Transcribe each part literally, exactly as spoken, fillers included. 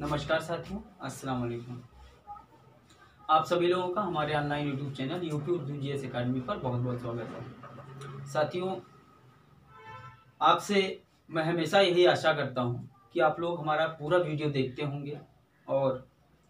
नमस्कार साथियों, अस्सलाम वालेकुम। आप सभी लोगों का हमारे online YouTube channel YouTube GS academy पर बहुत बहुत स्वागत है। साथियों, आपसे मैं हमेशा यही आशा करता हूं कि आप लोग हमारा पूरा वीडियो देखते होंगे और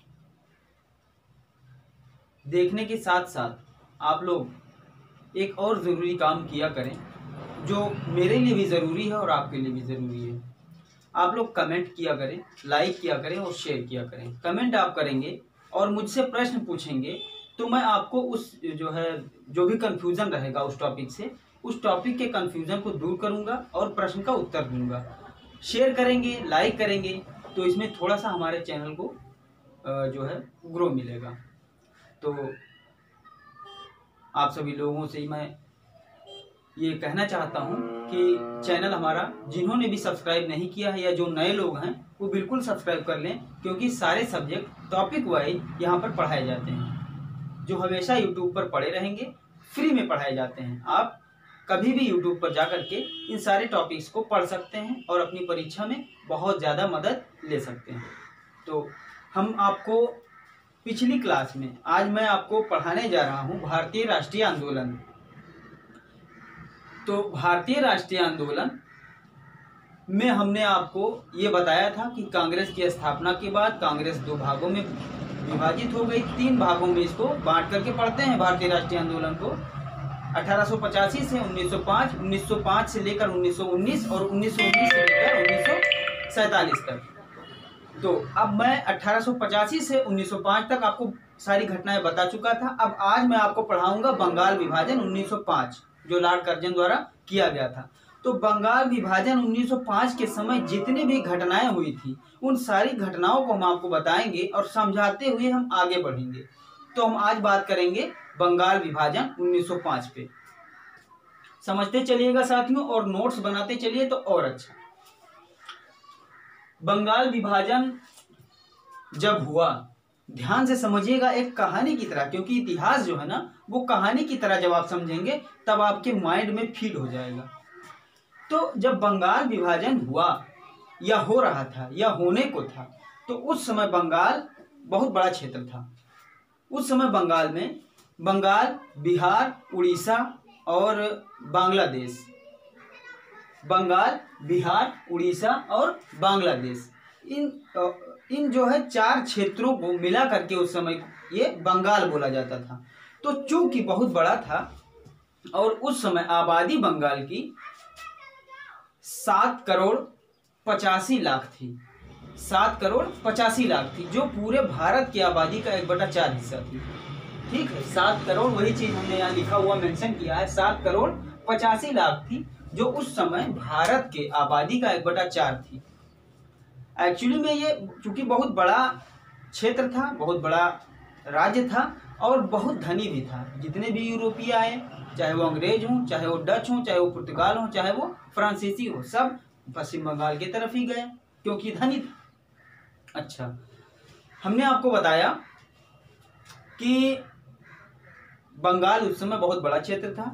देखने के साथ साथ आप लोग एक और ज़रूरी काम किया करें जो मेरे लिए भी ज़रूरी है और आपके लिए भी ज़रूरी है। आप लोग कमेंट किया करें, लाइक किया करें और शेयर किया करें। कमेंट आप करेंगे और मुझसे प्रश्न पूछेंगे तो मैं आपको उस जो है जो भी कंफ्यूजन रहेगा उस टॉपिक से उस टॉपिक के कंफ्यूजन को दूर करूंगा और प्रश्न का उत्तर दूंगा। शेयर करेंगे, लाइक करेंगे तो इसमें थोड़ा सा हमारे चैनल को जो है ग्रो मिलेगा। तो आप सभी लोगों से मैं ये कहना चाहता हूँ कि चैनल हमारा जिन्होंने भी सब्सक्राइब नहीं किया है या जो नए लोग हैं वो बिल्कुल सब्सक्राइब कर लें, क्योंकि सारे सब्जेक्ट टॉपिक वाइज यहाँ पर पढ़ाए जाते हैं जो हमेशा यूट्यूब पर पढ़े रहेंगे, फ्री में पढ़ाए जाते हैं। आप कभी भी यूट्यूब पर जा कर के इन सारे टॉपिक्स को पढ़ सकते हैं और अपनी परीक्षा में बहुत ज़्यादा मदद ले सकते हैं। तो हम आपको पिछली क्लास में आज मैं आपको पढ़ाने जा रहा हूँ भारतीय राष्ट्रीय आंदोलन। तो भारतीय राष्ट्रीय आंदोलन में हमने आपको ये बताया था कि कांग्रेस की स्थापना के बाद कांग्रेस दो भागों में विभाजित हो गई। तीन भागों में इसको बांट करके पढ़ते हैं भारतीय राष्ट्रीय आंदोलन को। अठारह सौ पचासी से उन्नीस सौ पाँच, उन्नीस सौ पाँच से लेकर उन्नीस सौ उन्नीस और उन्नीस सौ उन्नीस से लेकर उन्नीस सौ सैंतालीस तक। तो अब मैं अठारह सौ पचासी से उन्नीस सौ पाँच तक आपको सारी घटनाएं बता चुका था। अब आज मैं आपको पढ़ाऊंगा बंगाल विभाजन उन्नीस सौ पाँच जो लॉर्ड कर्जन द्वारा किया गया था। तो बंगाल विभाजन उन्नीस सौ पाँच के समय जितनी भी घटनाएं हुई थी उन सारी घटनाओं को हम आपको बताएंगे और समझाते हुए हम आगे बढ़ेंगे। तो हम आज बात करेंगे बंगाल विभाजन उन्नीस सौ पाँच पे। समझते चलिएगा साथियों और नोट्स बनाते चलिए तो और अच्छा। बंगाल विभाजन जब हुआ, ध्यान से समझिएगा, एक कहानी की तरह, क्योंकि इतिहास जो है ना वो कहानी की तरह जब आप समझेंगे तब आपके माइंड में फील हो जाएगा। तो जब बंगाल विभाजन हुआ या हो रहा था या होने को था तो उस समय बंगाल बहुत बड़ा क्षेत्र था। उस समय बंगाल में बंगाल, बिहार, उड़ीसा और बांग्लादेश, बंगाल, बिहार, उड़ीसा और बांग्लादेश, इन इन जो है चार क्षेत्रों को मिला करके उस समय ये बंगाल बोला जाता था। तो चूंकि बहुत बड़ा था और उस समय आबादी बंगाल की सात करोड़ पचासी लाख थी, सात करोड़ पचासी लाख थी, जो पूरे भारत की आबादी का एक बटा चार हिस्सा थी। ठीक है, सात करोड़, वही चीज हमने यहाँ लिखा हुआ मेंशन किया है, सात करोड़ पचासी लाख थी, जो उस समय भारत के आबादी का एक बटा चार थी। एक्चुअली में ये चूंकि बहुत बड़ा क्षेत्र था, बहुत बड़ा राज्य था और बहुत धनी भी था। जितने भी यूरोपीय आए, चाहे वो अंग्रेज हों, चाहे वो डच हों, चाहे वो पुर्तगाल हों, चाहे वो फ्रांसीसी हो, सब पश्चिम बंगाल की तरफ ही गए क्योंकि धनी था। अच्छा, हमने आपको बताया कि बंगाल उस समय बहुत बड़ा क्षेत्र था।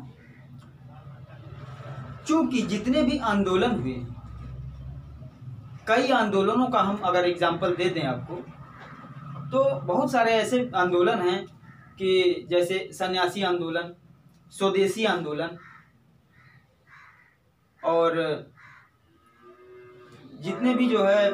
चूंकि जितने भी आंदोलन हुए, कई आंदोलनों का हम अगर एग्जाम्पल दे दें आपको तो बहुत सारे ऐसे आंदोलन हैं कि जैसे सन्यासी आंदोलन, स्वदेशी आंदोलन, और जितने भी जो है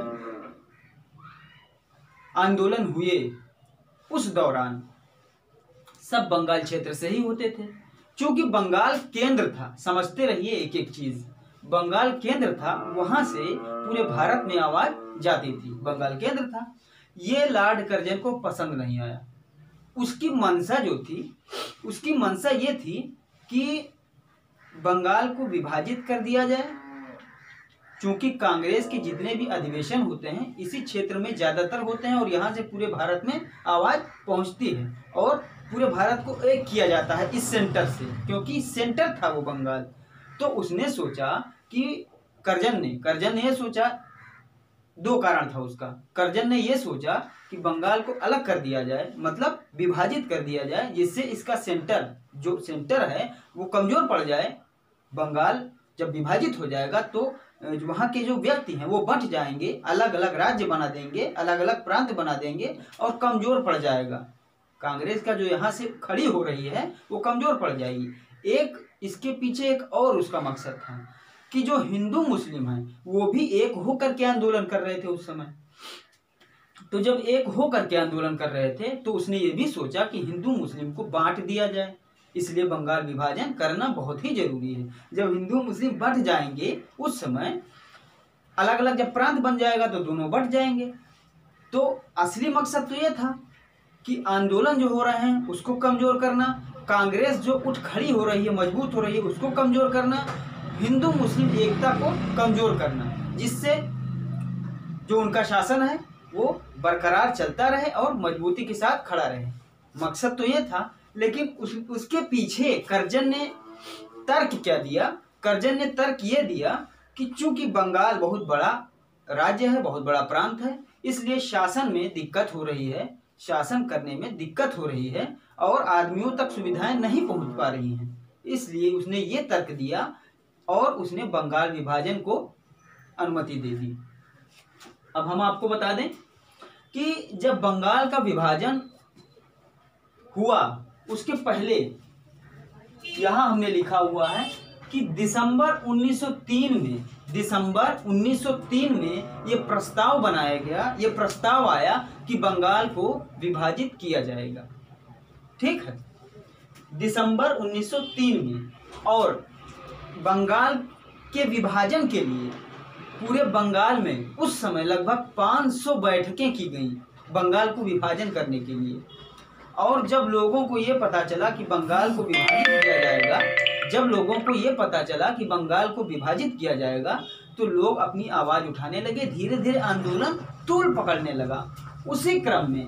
आंदोलन हुए उस दौरान सब बंगाल क्षेत्र से ही होते थे। क्योंकि बंगाल केंद्र था, समझते रहिए एक एक चीज, बंगाल केंद्र था, वहां से पूरे भारत में आवाज जाती थी, बंगाल केंद्र था। ये लॉर्ड कर्जन को पसंद नहीं आया। उसकी मंशा जो थी, उसकी मंशा ये थी कि बंगाल को विभाजित कर दिया जाए, क्योंकि कांग्रेस के जितने भी अधिवेशन होते हैं इसी क्षेत्र में ज्यादातर होते हैं और यहाँ से पूरे भारत में आवाज पहुंचती है और पूरे भारत को एक किया जाता है इस सेंटर से, क्योंकि सेंटर था वो बंगाल। तो उसने सोचा कि कर्जन ने कर्जन ने ये सोचा, दो कारण था उसका। कर्जन ने ये सोचा कि बंगाल को अलग कर दिया जाए, मतलब विभाजित कर दिया जाए, जिससे इसका सेंटर जो सेंटर है वो कमजोर पड़ जाए। बंगाल जब विभाजित हो जाएगा तो वहाँ के जो व्यक्ति हैं वो बंट जाएंगे, अलग अलग राज्य बना देंगे, अलग अलग प्रांत बना देंगे और कमजोर पड़ जाएगा। कांग्रेस का जो यहाँ से खड़ी हो रही है वो कमजोर पड़ जाएगी। एक इसके पीछे एक और उसका मकसद था कि जो हिंदू मुस्लिम हैं वो भी एक होकर के आंदोलन कर रहे थे उस समय। तो जब एक होकर के आंदोलन कर रहे थे तो उसने ये भी सोचा कि हिंदू मुस्लिम को बांट दिया जाए, इसलिए बंगाल विभाजन करना बहुत ही जरूरी है। जब हिंदू मुस्लिम बंट जाएंगे उस समय अलग अलग जब प्रांत बन जाएगा तो दोनों बंट जाएंगे। तो असली मकसद तो ये था कि आंदोलन जो हो रहे हैं उसको कमजोर करना, कांग्रेस जो उठ खड़ी हो रही है, मजबूत हो रही है, उसको कमजोर करना, हिंदू मुस्लिम एकता को कमजोर करना, जिससे जो उनका शासन है वो बरकरार चलता रहे और मजबूती के साथ खड़ा रहे। मकसद तो ये था। लेकिन उस, उसके पीछे कर्जन ने तर्क क्या दिया? कर्जन ने तर्क ये दिया कि चूंकि बंगाल बहुत बड़ा राज्य है, बहुत बड़ा प्रांत है, इसलिए शासन में दिक्कत हो रही है, शासन करने में दिक्कत हो रही है और आदमियों तक सुविधाएं नहीं पहुंच पा रही हैं। इसलिए उसने ये तर्क दिया और उसने बंगाल विभाजन को अनुमति दे दी। अब हम आपको बता दें कि जब बंगाल का विभाजन हुआ उसके पहले यहाँ हमने लिखा हुआ है कि दिसंबर उन्नीस सौ तीन में दिसंबर उन्नीस सौ तीन में ये प्रस्ताव बनाया गया, ये प्रस्ताव आया कि बंगाल को विभाजित किया जाएगा। ठीक है, दिसंबर उन्नीस सौ तीन में। और बंगाल के विभाजन के लिए पूरे बंगाल में उस समय लगभग पाँच सौ बैठकें की गई बंगाल को विभाजन करने के लिए। और जब लोगों को ये पता चला कि बंगाल को विभाजित किया जाएगा जब लोगों को ये पता चला कि बंगाल को विभाजित किया जाएगा तो लोग अपनी आवाज़ उठाने लगे, धीरे धीरे आंदोलन तूल पकड़ने लगा। उसी क्रम में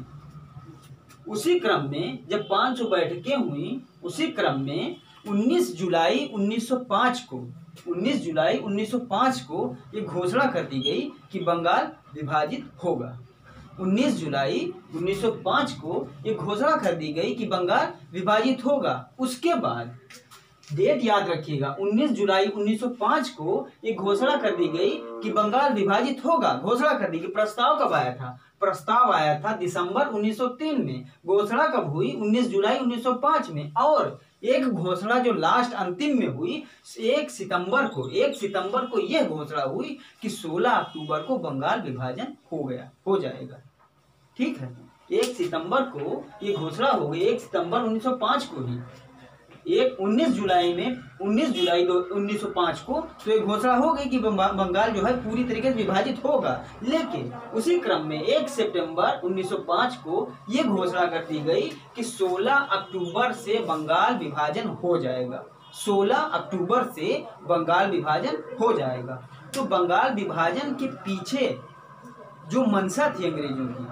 उसी क्रम में जब पाँच सौ बैठकें हुई, उसी क्रम में उन्नीस जुलाई उन्नीस सौ पाँच को उन्नीस जुलाई उन्नीस सौ पाँच को ये घोषणा कर दी गई कि बंगाल विभाजित होगा। उन्नीस जुलाई उन्नीस सौ पाँच को ये घोषणा कर दी गई कि बंगाल विभाजित होगा। उसके बाद डेट याद रखिएगा, उन्नीस जुलाई उन्नीस सौ पाँच को ये घोषणा कर दी गई कि बंगाल विभाजित होगा। घोषणा कर दी गई। प्रस्ताव कब आया था? प्रस्ताव आया था दिसंबर उन्नीस सौ तीन में। घोषणा कब हुई? उन्नीस जुलाई उन्नीस सौ पाँच में। और एक घोषणा जो लास्ट अंतिम में हुई एक सितंबर को एक सितंबर को यह घोषणा हुई कि सोलह अक्टूबर को बंगाल विभाजन हो गया हो जाएगा। ठीक है, एक सितंबर को ये घोषणा हो गई, एक सितंबर उन्नीस सौ पाँच को ही। एक उन्नीस जुलाई में उन्नीस जुलाई उन्नीस सौ पाँच को तो ये घोषणा हो गई कि बंगाल जो है पूरी तरीके से विभाजित होगा। लेकिन उसी क्रम में एक सितंबर उन्नीस सौ पाँच को ये घोषणा कर दी गई कि सोलह अक्टूबर से बंगाल विभाजन हो जाएगा। सोलह अक्टूबर से बंगाल विभाजन हो जाएगा। तो बंगाल विभाजन के पीछे जो मंशा थी अंग्रेजों की,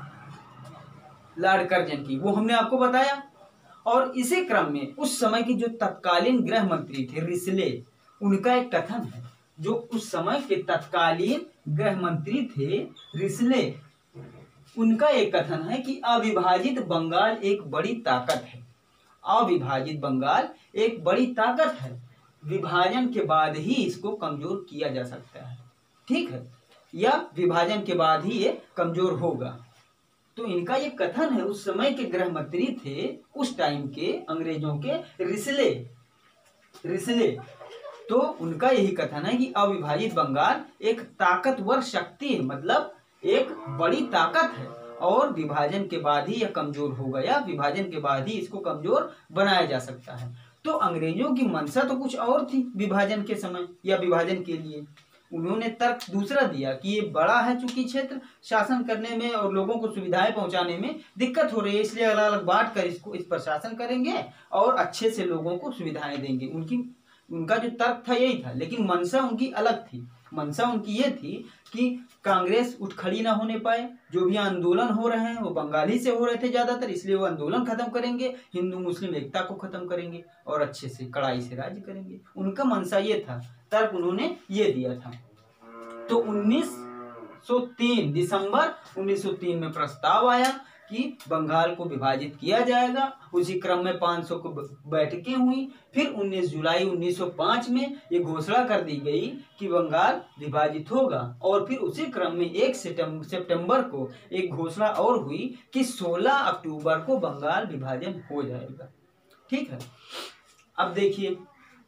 लॉर्ड कर्जन की, वो हमने आपको बताया। और इसी क्रम में उस समय की जो तत्कालीन गृह मंत्री थे रिसले, उनका एक कथन है। जो उस समय के तत्कालीन गृह मंत्री थे रिसले, उनका एक कथन है कि अविभाजित बंगाल एक बड़ी ताकत है। अविभाजित बंगाल एक बड़ी ताकत है, विभाजन के बाद ही इसको कमजोर किया जा सकता है। ठीक है, या विभाजन के बाद ही ये कमजोर होगा। तो इनका ये कथन है। उस समय के गृह मंत्री थे, उस टाइम के अंग्रेजों के रिसले रिसले तो उनका यही कथन है कि अविभाजित बंगाल एक ताकतवर शक्ति है, मतलब एक बड़ी ताकत है और विभाजन के बाद ही यह कमजोर होगा या विभाजन के बाद ही इसको कमजोर बनाया जा सकता है। तो अंग्रेजों की मंशा तो कुछ और थी विभाजन के समय या विभाजन के लिए। उन्होंने तर्क दूसरा दिया कि ये बड़ा है, चूंकि क्षेत्र शासन करने में और लोगों को सुविधाएं पहुंचाने में दिक्कत हो रही है, इसलिए अलग अलग बांट कर इसको इस पर शासन करेंगे और अच्छे से लोगों को सुविधाएं देंगे। उनकी उनका जो तर्क था यही था, लेकिन मंशा उनकी अलग थी। मंशा उनकी ये थी कि कांग्रेस उठ खड़ी ना होने पाए, जो भी आंदोलन हो रहे हैं वो बंगाली से हो रहे थे ज्यादातर, इसलिए वो आंदोलन खत्म करेंगे, हिंदू मुस्लिम एकता को खत्म करेंगे और अच्छे से कड़ाई से राज्य करेंगे। उनका मंशा ये था, तर्क उन्होंने ये दिया था। तो उन्नीस सौ तीन दिसंबर उन्नीस सौ तीन में प्रस्ताव आया कि बंगाल को विभाजित किया जाएगा। उसी क्रम में पाँच सौ को बैठकें हुई। फिर उन्नीस जुलाई उन्नीस सौ पाँच में ये घोषणा कर दी गई कि बंगाल विभाजित होगा। और फिर उसी क्रम में एक सितंबर को एक घोषणा और हुई कि सोलह अक्टूबर को बंगाल विभाजन हो जाएगा। ठीक है, अब देखिए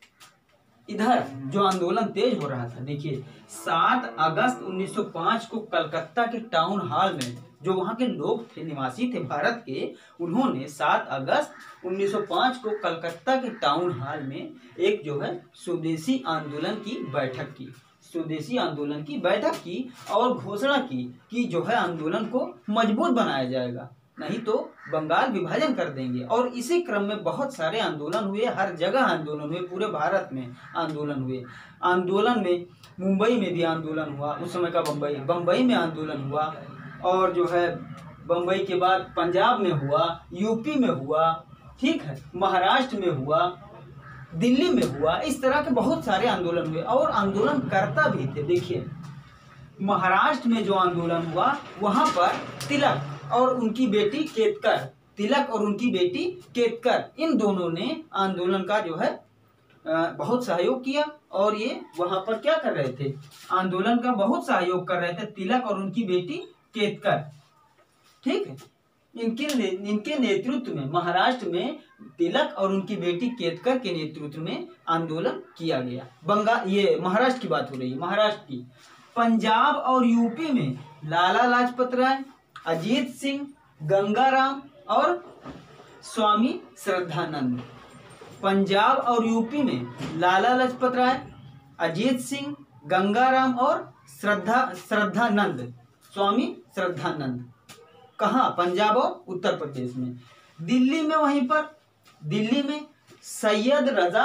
इधर जो आंदोलन तेज हो रहा था, देखिए सात अगस्त उन्नीस सौ पाँच को कलकत्ता के टाउन हॉल में जो वहां के लोग थे, निवासी थे भारत के, उन्होंने सात अगस्त उन्नीस सौ पाँच को कलकत्ता के टाउन हॉल में एक जो है स्वदेशी आंदोलन की बैठक की स्वदेशी आंदोलन की बैठक की और घोषणा की कि जो है आंदोलन को मजबूत बनाया जाएगा, नहीं तो बंगाल विभाजन कर देंगे। और इसी क्रम में बहुत सारे आंदोलन हुए, हर जगह आंदोलन हुए, पूरे भारत में आंदोलन हुए। आंदोलन में मुंबई में भी आंदोलन हुआ, उस समय का बम्बई बम्बई में आंदोलन हुआ, और जो है बम्बई के बाद पंजाब में हुआ, यूपी में हुआ, ठीक है, महाराष्ट्र में हुआ, दिल्ली में हुआ। इस तरह के बहुत सारे आंदोलन हुए और आंदोलन करता भी थे। देखिए महाराष्ट्र में जो आंदोलन हुआ वहां पर तिलक और उनकी बेटी केतकर तिलक और उनकी बेटी केतकर इन दोनों ने आंदोलन का जो है बहुत सहयोग किया। और ये वहां पर क्या कर रहे थे, आंदोलन का बहुत सहयोग कर रहे थे, तिलक और उनकी बेटी केतकर। ठीक है, इनके इनके नेतृत्व में महाराष्ट्र में तिलक और उनकी बेटी केतकर के नेतृत्व में आंदोलन किया गया। बंगाल, ये महाराष्ट्र की बात हो रही है, महाराष्ट्र की। पंजाब और यूपी में लाला लाजपत राय, अजीत सिंह, गंगाराम और स्वामी श्रद्धानंद। पंजाब और यूपी में लाला लाजपत राय, अजीत सिंह, गंगाराम और श्रद्धा श्रद्धानंद स्वामी श्रद्धानंद। कहाँ, पंजाब और उत्तर प्रदेश में। दिल्ली में वहीं पर दिल्ली में सैयद रजा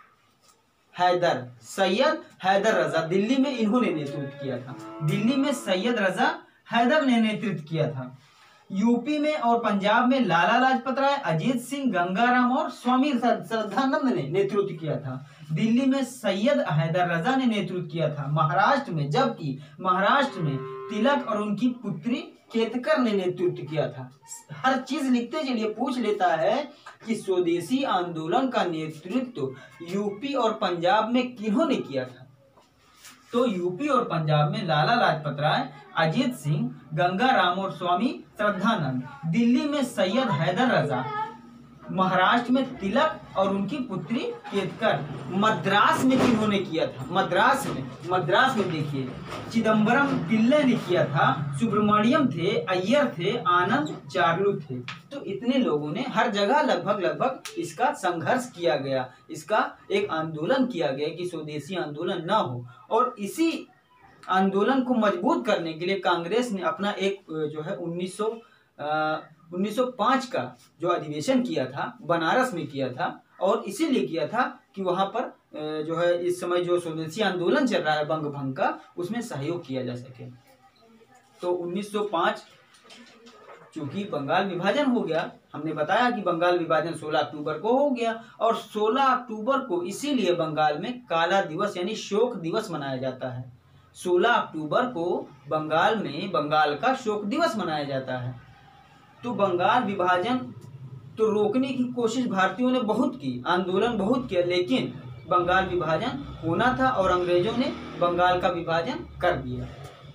हैदर सैयद हैदर रजा दिल्ली में इन्होंने नेतृत्व किया था। दिल्ली में सैयद रजा हैदर ने नेतृत्व किया था। यूपी में और पंजाब में लाला लाजपत राय, अजीत सिंह, गंगाराम और स्वामी श्रद्धानंद ने नेतृत्व किया था। दिल्ली में सैयद हैदर रजा ने नेतृत्व किया था। महाराष्ट्र में, जबकि महाराष्ट्र में तिलक और उनकी पुत्री केतकर ने नेतृत्व किया था। हर चीज लिखते चलिए, पूछ लेता है कि स्वदेशी आंदोलन का नेतृत्व यूपी और पंजाब में किन्होंने किया था। तो यूपी और पंजाब में लाला लाजपत राय, अजीत सिंह, गंगाराम और स्वामी श्रद्धानंद। दिल्ली में सैयद हैदर रजा, महाराष्ट्र में तिलक और उनकी पुत्री केतकर। मद्रास में किन्होंने किया था, मद्रास में मद्रास में देखिए चिदम्बरम पिल्ले ने किया था, सुब्रमण्यम थे, अय्यर थे, आनंद चार्लू थे। तो इतने लोगों ने हर जगह लगभग लगभग इसका संघर्ष किया गया, इसका एक आंदोलन किया गया कि स्वदेशी आंदोलन ना हो। और इसी आंदोलन को मजबूत करने के लिए कांग्रेस ने अपना एक जो है उन्नीस सौ उन्नीस सौ पाँच का जो अधिवेशन किया था, बनारस में किया था। और इसीलिए किया था कि वहां पर जो है इस समय जो स्वदेशी आंदोलन चल रहा है बंग भंग का, उसमें सहयोग किया जा सके। तो उन्नीस सौ पाँच चूंकि बंगाल विभाजन हो गया, हमने बताया कि बंगाल विभाजन सोलह अक्टूबर को हो गया। और सोलह अक्टूबर को इसीलिए बंगाल में काला दिवस यानी शोक दिवस मनाया जाता है। सोलह अक्टूबर को बंगाल में बंगाल का शोक दिवस मनाया जाता है। तो बंगाल विभाजन तो रोकने की कोशिश भारतीयों ने बहुत की, आंदोलन बहुत किया, लेकिन बंगाल विभाजन होना था और अंग्रेजों ने बंगाल का विभाजन कर दिया।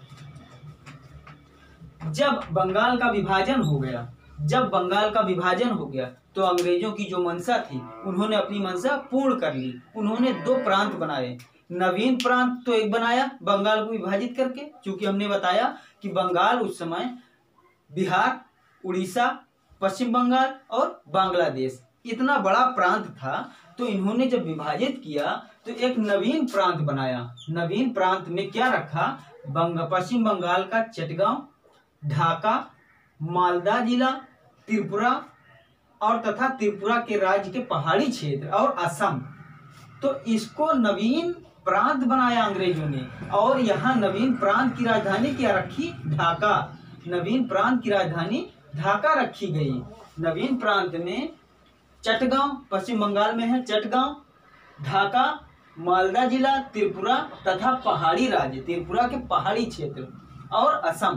जब बंगाल का विभाजन हो गया जब बंगाल का विभाजन हो गया तो अंग्रेजों की जो मंशा थी, उन्होंने अपनी मंशा पूर्ण कर ली। उन्होंने दो प्रांत बनाए। नवीन प्रांत तो एक बनाया बंगाल को विभाजित करके, क्योंकि हमने बताया कि बंगाल उस समय बिहार, उड़ीसा, पश्चिम बंगाल और बांग्लादेश इतना बड़ा प्रांत था। तो इन्होंने जब विभाजित किया तो एक नवीन प्रांत बनाया। नवीन प्रांत में क्या रखा, बंग पश्चिम बंगाल का चटगांव, ढाका, मालदा जिला, त्रिपुरा और तथा त्रिपुरा के राज्य के पहाड़ी क्षेत्र और असम। तो इसको नवीन प्रांत बनाया अंग्रेजों ने। और यहाँ नवीन प्रांत की राजधानी क्या रखी, ढाका। नवीन प्रांत की राजधानी ढाका रखी गई। नवीन प्रांत में चटगांव, पश्चिम बंगाल में है चटगांव, ढाका, मालदा जिला, त्रिपुरा तथा पहाड़ी राज्य, त्रिपुरा के पहाड़ी क्षेत्र और असम।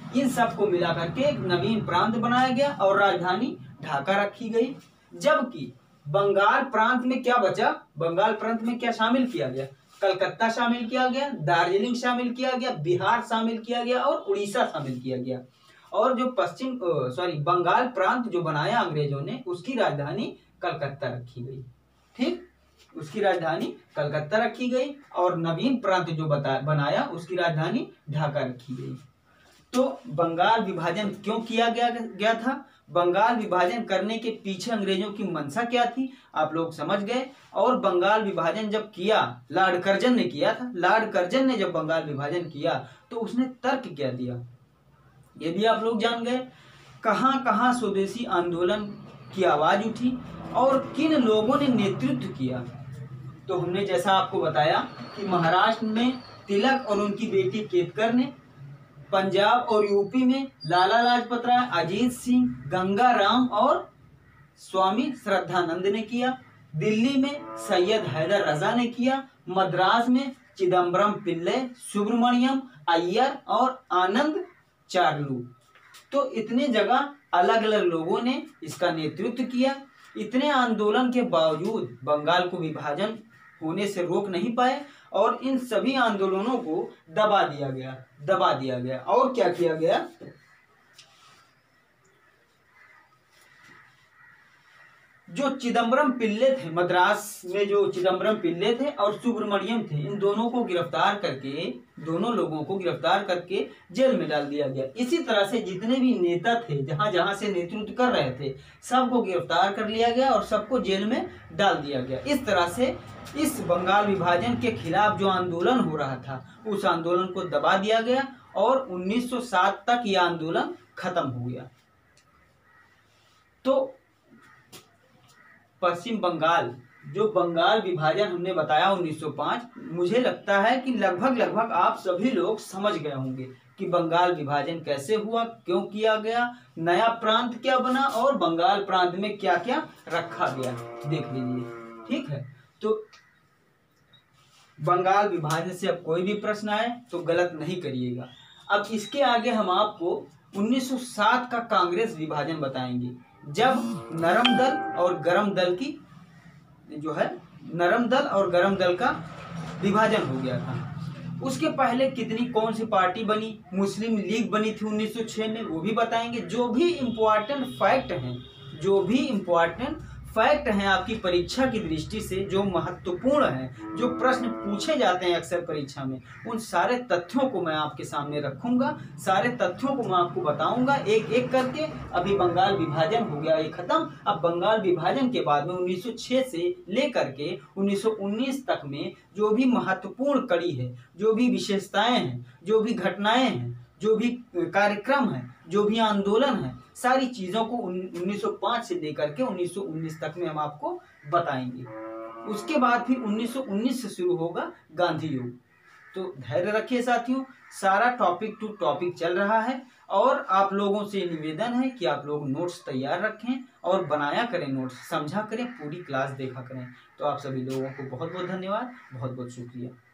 इन सब को मिला करके एक नवीन प्रांत बनाया गया और राजधानी ढाका रखी गई। जबकि बंगाल प्रांत में क्या बचा, बंगाल प्रांत में क्या शामिल किया गया, कलकत्ता शामिल किया गया, दार्जिलिंग शामिल किया गया, बिहार शामिल किया गया और उड़ीसा शामिल किया गया। और जो पश्चिम सॉरी बंगाल प्रांत जो बनाया अंग्रेजों ने, उसकी राजधानी कलकत्ता रखी गई। ठीक, उसकी राजधानी कलकत्ता रखी गई और नवीन प्रांत जो बता बनाया उसकी राजधानी ढाका रखी गई। तो बंगाल विभाजन क्यों किया गया गया था, बंगाल विभाजन करने के पीछे अंग्रेजों की मंशा क्या थी, आप लोग समझ गए। और बंगाल विभाजन जब किया, लॉर्ड कर्जन ने किया था, लॉर्ड कर्जन ने जब बंगाल विभाजन किया तो उसने तर्क क्या दिया, ये भी आप लोग जान गए। कहां कहां स्वदेशी आंदोलन की आवाज उठी और किन लोगों ने नेतृत्व किया। तो हमने जैसा आपको बताया कि महाराष्ट्र में तिलक और उनकी बेटी केतकर ने, पंजाब और यूपी में लाला लाजपत राय, अजीत सिंह, गंगा राम और स्वामी श्रद्धानंद ने किया, दिल्ली में सैयद हैदर रजा ने किया, मद्रास में चिदम्बरम पिल्ले, सुब्रमण्यम अय्यर और आनंद चार्लू। तो इतने जगह अलग अलग लोगों ने इसका नेतृत्व किया। इतने आंदोलन के बावजूद बंगाल को विभाजन होने से रोक नहीं पाए और इन सभी आंदोलनों को दबा दिया गया दबा दिया गया और क्या किया गया, जो चिदम्बरम पिल्ले थे, मद्रास में जो चिदम्बरम पिल्ले थे और सुब्रमण्यम थे, इन दोनों को गिरफ्तार करके दोनों लोगों को गिरफ्तार करके जेल में डाल दिया गया। इसी तरह से जितने भी नेता थे, जहां जहां से नेतृत्व कर रहे थे, सबको गिरफ्तार कर लिया गया और सबको जेल में डाल दिया गया। इस तरह से इस बंगाल विभाजन के खिलाफ जो आंदोलन हो रहा था, उस आंदोलन को दबा दिया गया और उन्नीस सौ सात तक यह आंदोलन खत्म हो गया। तो पश्चिम बंगाल, जो बंगाल विभाजन हमने बताया उन्नीस सौ पाँच, मुझे लगता है कि लगभग लगभग आप सभी लोग समझ गए होंगे कि बंगाल विभाजन कैसे हुआ, क्यों किया गया, नया प्रांत क्या बना और बंगाल प्रांत में क्या क्या रखा गया, देख लीजिए। ठीक है, तो बंगाल विभाजन से अब कोई भी प्रश्न आए तो गलत नहीं करिएगा। अब इसके आगे हम आपको उन्नीस सौ सात का कांग्रेस विभाजन बताएंगे, जब नरम दल और गरम दल की जो है नरम दल और गरम दल का विभाजन हो गया था। उसके पहले कितनी कौन सी पार्टी बनी, मुस्लिम लीग बनी थी उन्नीस सौ छह में, वो भी बताएंगे। जो भी इम्पोर्टेंट फैक्ट हैं जो भी इम्पोर्टेंट फैक्ट हैं आपकी परीक्षा की दृष्टि से, जो महत्वपूर्ण हैं, जो प्रश्न पूछे जाते हैं अक्सर परीक्षा में, उन सारे तथ्यों को मैं आपके सामने रखूंगा, सारे तथ्यों को मैं आपको बताऊंगा एक एक करके। अभी बंगाल विभाजन हो गया ये खत्म। अब बंगाल विभाजन के बाद में उन्नीस सौ छह से लेकर के उन्नीस सौ उन्नीस तक में जो भी महत्वपूर्ण कड़ी है, जो भी विशेषताएं हैं, जो भी घटनाएं हैं, जो भी कार्यक्रम है, जो भी आंदोलन है, सारी चीजों को उन्नीस सौ पाँच से लेकर के उन्नीस सौ उन्नीस तक में हम आपको बताएंगे। उसके बाद फिर उन्नीस सौ उन्नीस से शुरू होगा गांधी युग। तो धैर्य रखिए साथियों, सारा टॉपिक टू टॉपिक चल रहा है और आप लोगों से निवेदन है कि आप लोग नोट्स तैयार रखें और बनाया करें, नोट्स समझा करें, पूरी क्लास देखा करें। तो आप सभी लोगों को बहुत बहुत धन्यवाद, बहुत बहुत शुक्रिया।